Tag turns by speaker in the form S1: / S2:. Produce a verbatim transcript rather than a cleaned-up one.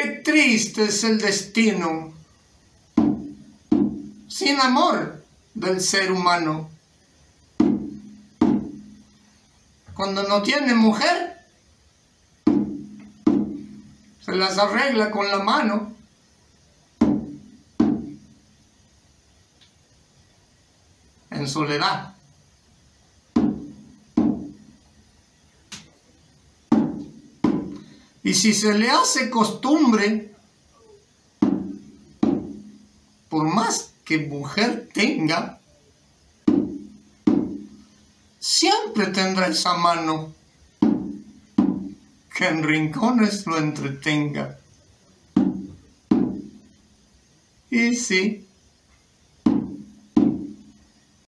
S1: Qué triste es el destino sin amor del ser humano. Cuando no tiene mujer, se las arregla con la mano. En soledad. Y si se le hace costumbre, por más que mujer tenga, siempre tendrá esa mano que en rincones lo entretenga. Y sí,